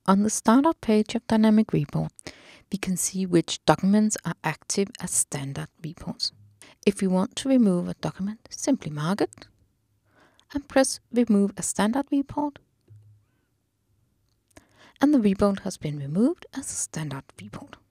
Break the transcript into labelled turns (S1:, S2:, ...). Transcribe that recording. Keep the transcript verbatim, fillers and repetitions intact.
S1: On the Startup page of Dynamic Report, we can see which documents are active as standard reports. If we want to remove a document, simply mark it and press Remove a Standard Report, and the report has been removed as a standard report.